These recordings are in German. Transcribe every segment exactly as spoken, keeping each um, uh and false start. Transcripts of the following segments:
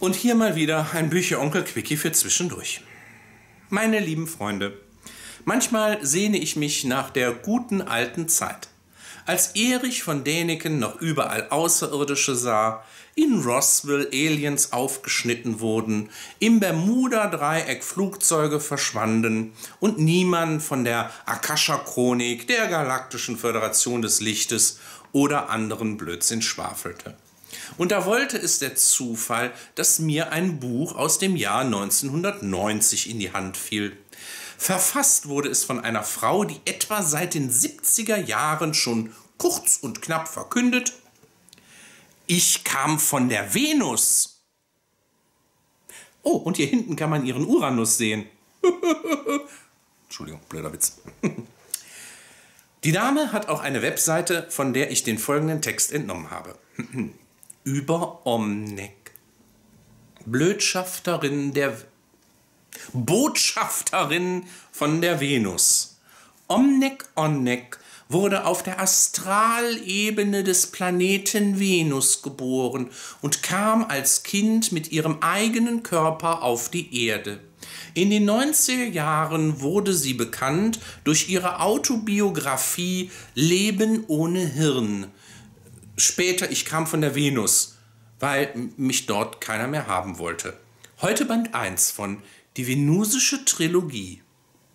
Und hier mal wieder ein Bücheronkel Quickie für zwischendurch. Meine lieben Freunde, manchmal sehne ich mich nach der guten alten Zeit, als Erich von Däniken noch überall Außerirdische sah, in Roswell Aliens aufgeschnitten wurden, im Bermuda-Dreieck Flugzeuge verschwanden und niemand von der Akasha-Chronik, der Galaktischen Föderation des Lichtes oder anderen Blödsinn schwafelte. Und da wollte es der Zufall, dass mir ein Buch aus dem Jahr neunzehnhundertneunzig in die Hand fiel. Verfasst wurde es von einer Frau, die etwa seit den siebziger Jahren schon kurz und knapp verkündet: Ich kam von der Venus. Oh, und hier hinten kann man ihren Uranus sehen. Entschuldigung, blöder Witz. Die Dame hat auch eine Webseite, von der ich den folgenden Text entnommen habe. Über Omnek. Blödschafterin der... Botschafterin von der Venus. Omnek Onnek wurde auf der Astralebene des Planeten Venus geboren und kam als Kind mit ihrem eigenen Körper auf die Erde. In den neunziger Jahren wurde sie bekannt durch ihre Autobiografie Leben ohne Hirn. Später, ich kam von der Venus, weil mich dort keiner mehr haben wollte. Heute Band eins von Die Venusische Trilogie.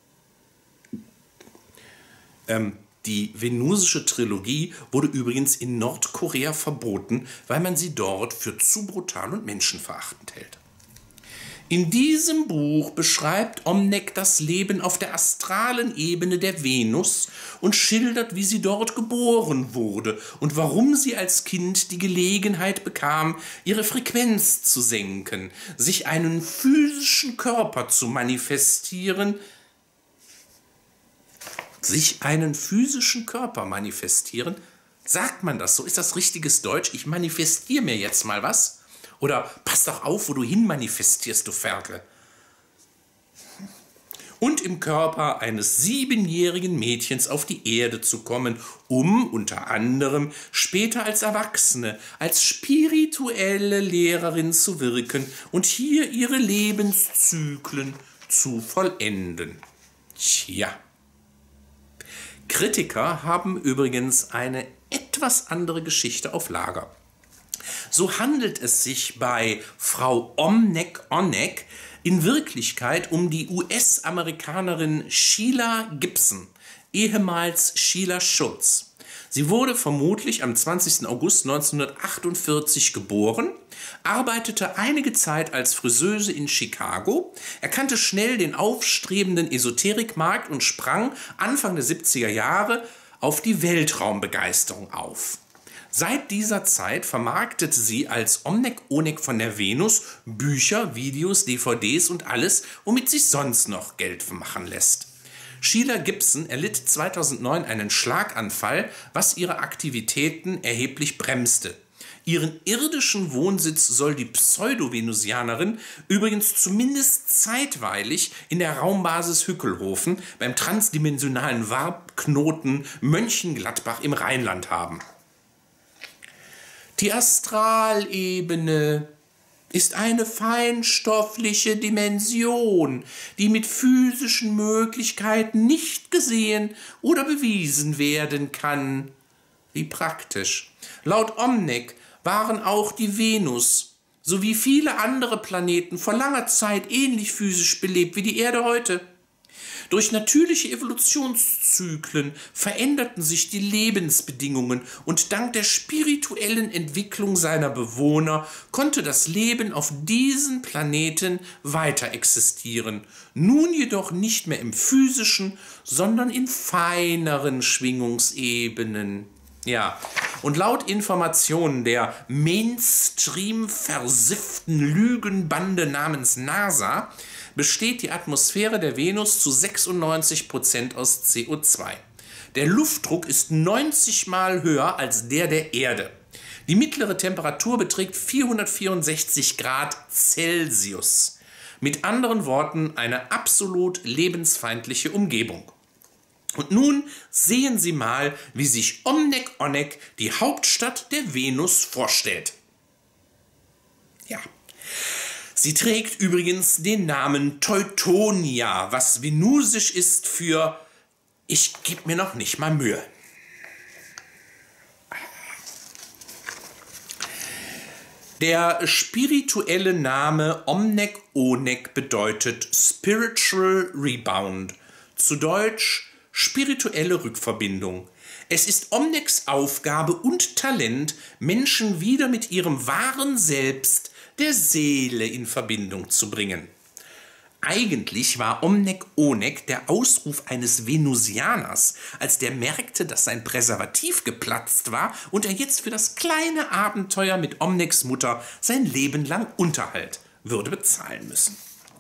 Ähm, die Venusische Trilogie wurde übrigens in Nordkorea verboten, weil man sie dort für zu brutal und menschenverachtend hält. In diesem Buch beschreibt Omnek das Leben auf der astralen Ebene der Venus und schildert, wie sie dort geboren wurde und warum sie als Kind die Gelegenheit bekam, ihre Frequenz zu senken, sich einen physischen Körper zu manifestieren, sich einen physischen Körper manifestieren. Sagt man das so? Ist das richtiges Deutsch? Ich manifestiere mir jetzt mal was. Oder pass doch auf, wo du hin manifestierst, du Ferkel. Und im Körper eines siebenjährigen Mädchens auf die Erde zu kommen, um unter anderem später als Erwachsene, als spirituelle Lehrerin zu wirken und hier ihre Lebenszyklen zu vollenden. Tja. Kritiker haben übrigens eine etwas andere Geschichte auf Lager. So handelt es sich bei Frau Omnek Onnek in Wirklichkeit um die U S-Amerikanerin Sheila Gibson, ehemals Sheila Schultz. Sie wurde vermutlich am zwanzigsten August neunzehnhundertachtundvierzig geboren, arbeitete einige Zeit als Friseuse in Chicago, erkannte schnell den aufstrebenden Esoterikmarkt und sprang Anfang der siebziger Jahre auf die Weltraumbegeisterung auf. Seit dieser Zeit vermarktet sie als Omnek Onek von der Venus Bücher, Videos, D V Ds und alles, womit sich sonst noch Geld machen lässt. Sheila Gibson erlitt zweitausendneun einen Schlaganfall, was ihre Aktivitäten erheblich bremste. Ihren irdischen Wohnsitz soll die Pseudo-Venusianerin übrigens zumindest zeitweilig in der Raumbasis Hückelhofen beim transdimensionalen Warpknoten Mönchengladbach im Rheinland haben. Die Astralebene ist eine feinstoffliche Dimension, die mit physischen Möglichkeiten nicht gesehen oder bewiesen werden kann. Wie praktisch. Laut Omnek waren auch die Venus sowie viele andere Planeten vor langer Zeit ähnlich physisch belebt wie die Erde heute. Durch natürliche Evolutionszyklen veränderten sich die Lebensbedingungen und dank der spirituellen Entwicklung seiner Bewohner konnte das Leben auf diesen Planeten weiter existieren, nun jedoch nicht mehr im physischen, sondern in feineren Schwingungsebenen. Ja, und laut Informationen der Mainstream-versifften Lügenbande namens NASA besteht die Atmosphäre der Venus zu sechsundneunzig Prozent aus C O zwei. Der Luftdruck ist neunzig Mal höher als der der Erde. Die mittlere Temperatur beträgt vierhundertvierundsechzig Grad Celsius. Mit anderen Worten, eine absolut lebensfeindliche Umgebung. Und nun sehen Sie mal, wie sich Omnek Onek die Hauptstadt der Venus vorstellt. Ja. Sie trägt übrigens den Namen Teutonia, was venusisch ist für „Ich gebe mir noch nicht mal Mühe". Der spirituelle Name Omnek Onek bedeutet Spiritual Rebound, zu Deutsch spirituelle Rückverbindung. Es ist Omneks Aufgabe und Talent, Menschen wieder mit ihrem wahren Selbst, der Seele, in Verbindung zu bringen. Eigentlich war Omnek Onek der Ausruf eines Venusianers, als der merkte, dass sein Präservativ geplatzt war und er jetzt für das kleine Abenteuer mit Omneks Mutter sein Leben lang Unterhalt würde bezahlen müssen.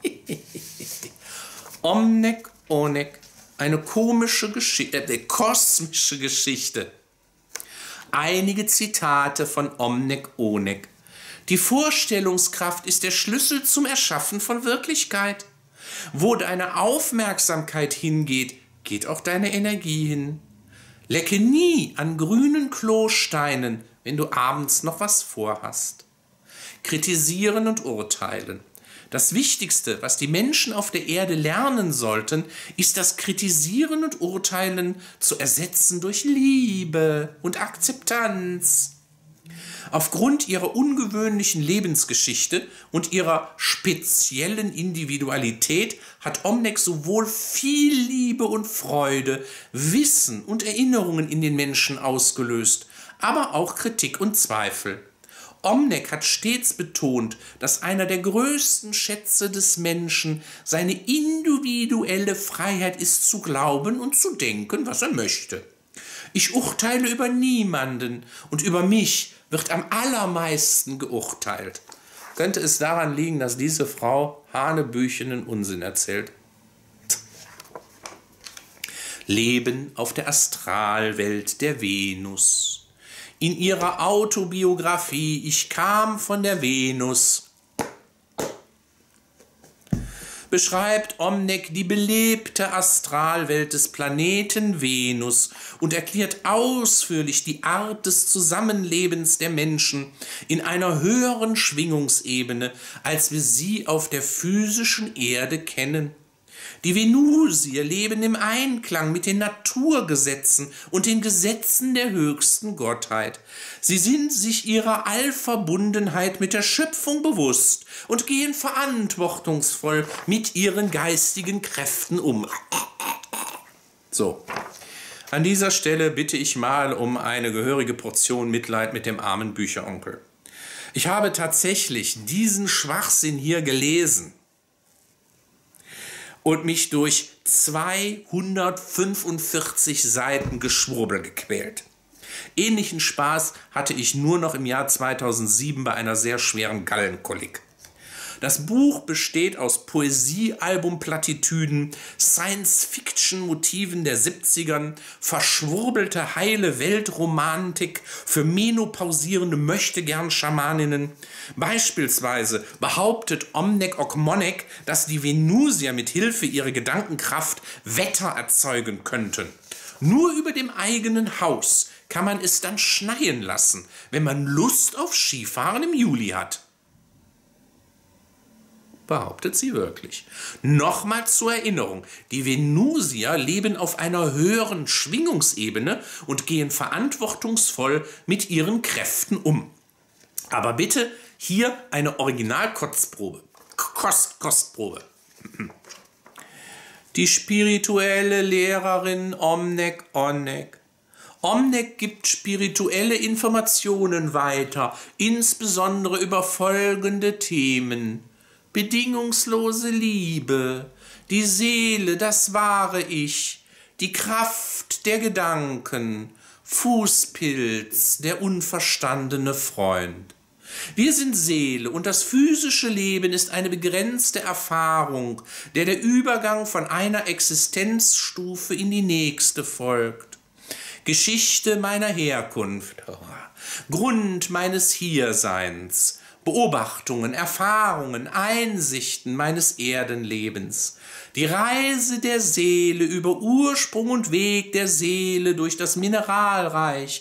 Omnek Onek, eine komische Geschichte, äh, kosmische Geschichte. Einige Zitate von Omnek Onek. Die Vorstellungskraft ist der Schlüssel zum Erschaffen von Wirklichkeit. Wo deine Aufmerksamkeit hingeht, geht auch deine Energie hin. Lecke nie an grünen Klosteinen, wenn du abends noch was vorhast. Kritisieren und urteilen. Das Wichtigste, was die Menschen auf der Erde lernen sollten, ist das Kritisieren und Urteilen zu ersetzen durch Liebe und Akzeptanz. Aufgrund ihrer ungewöhnlichen Lebensgeschichte und ihrer speziellen Individualität hat Omnek sowohl viel Liebe und Freude, Wissen und Erinnerungen in den Menschen ausgelöst, aber auch Kritik und Zweifel. Omnek hat stets betont, dass einer der größten Schätze des Menschen seine individuelle Freiheit ist, zu glauben und zu denken, was er möchte. Ich urteile über niemanden und über mich wird am allermeisten geurteilt. Könnte es daran liegen, dass diese Frau hanebüchenen Unsinn erzählt? Leben auf der Astralwelt der Venus. In ihrer Autobiografie »Ich kam von der Venus« beschreibt Omnek die belebte Astralwelt des Planeten Venus und erklärt ausführlich die Art des Zusammenlebens der Menschen in einer höheren Schwingungsebene, als wir sie auf der physischen Erde kennen. Die Venusier leben im Einklang mit den Naturgesetzen und den Gesetzen der höchsten Gottheit. Sie sind sich ihrer Allverbundenheit mit der Schöpfung bewusst und gehen verantwortungsvoll mit ihren geistigen Kräften um. So, an dieser Stelle bitte ich mal um eine gehörige Portion Mitleid mit dem armen Bücheronkel. Ich habe tatsächlich diesen Schwachsinn hier gelesen und mich durch zweihundertfünfundvierzig Seiten Geschwurbel gequält. Ähnlichen Spaß hatte ich nur noch im Jahr zweitausendsieben bei einer sehr schweren Gallenkolik. Das Buch besteht aus Poesiealbum-Plattitüden, Science-Fiction-Motiven der siebzigern, verschwurbelte heile Weltromantik für menopausierende Möchtegern-Schamaninnen. Beispielsweise behauptet Omnek Okmonek, dass die Venusier mit Hilfe ihrer Gedankenkraft Wetter erzeugen könnten. Nur über dem eigenen Haus kann man es dann schneien lassen, wenn man Lust auf Skifahren im Juli hat. Behauptet sie wirklich. Nochmal zur Erinnerung, die Venusier leben auf einer höheren Schwingungsebene und gehen verantwortungsvoll mit ihren Kräften um. Aber bitte hier eine Original-Kostprobe. Kost, Kostprobe. Die spirituelle Lehrerin Omnek Onek. Omnek gibt spirituelle Informationen weiter, insbesondere über folgende Themen: bedingungslose Liebe, die Seele, das wahre Ich, die Kraft der Gedanken, Fußpilz, der unverstandene Freund. Wir sind Seele und das physische Leben ist eine begrenzte Erfahrung, der der Übergang von einer Existenzstufe in die nächste folgt. Geschichte meiner Herkunft, Grund meines Hierseins, Beobachtungen, Erfahrungen, Einsichten meines Erdenlebens, die Reise der Seele über Ursprung und Weg der Seele durch das Mineralreich,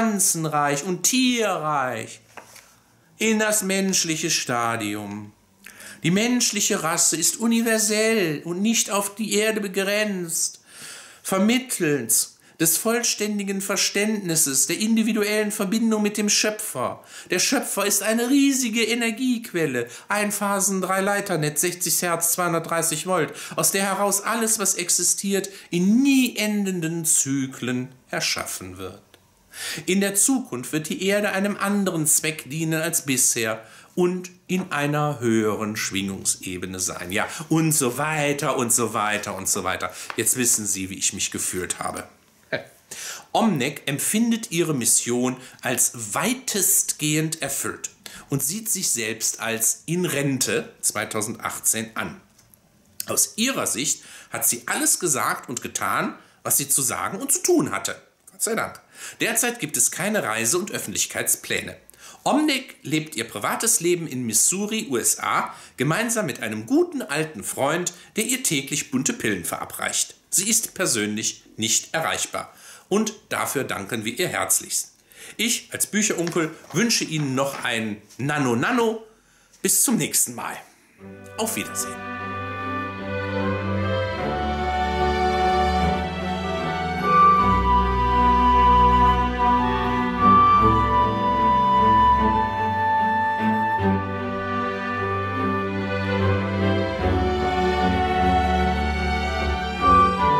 Pflanzenreich und Tierreich in das menschliche Stadium. Die menschliche Rasse ist universell und nicht auf die Erde begrenzt. Vermittelnd des vollständigen Verständnisses, der individuellen Verbindung mit dem Schöpfer. Der Schöpfer ist eine riesige Energiequelle, Einphasen, Drei-Leiter-Netz, sechzig Hertz, zweihundertdreißig Volt, aus der heraus alles, was existiert, in nie endenden Zyklen erschaffen wird. In der Zukunft wird die Erde einem anderen Zweck dienen als bisher und in einer höheren Schwingungsebene sein. Ja, und so weiter und so weiter und so weiter. Jetzt wissen Sie, wie ich mich gefühlt habe. OMNEC empfindet ihre Mission als weitestgehend erfüllt und sieht sich selbst als in Rente zweitausendachtzehn an. Aus ihrer Sicht hat sie alles gesagt und getan, was sie zu sagen und zu tun hatte. Gott sei Dank. Derzeit gibt es keine Reise- und Öffentlichkeitspläne. OMNEC lebt ihr privates Leben in Missouri, U S A, gemeinsam mit einem guten alten Freund, der ihr täglich bunte Pillen verabreicht. Sie ist persönlich nicht erreichbar. Und dafür danken wir ihr herzlichst. Ich als Bücheronkel wünsche Ihnen noch ein Nano-Nano. Bis zum nächsten Mal. Auf Wiedersehen.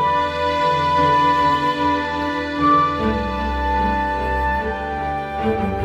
Thank you.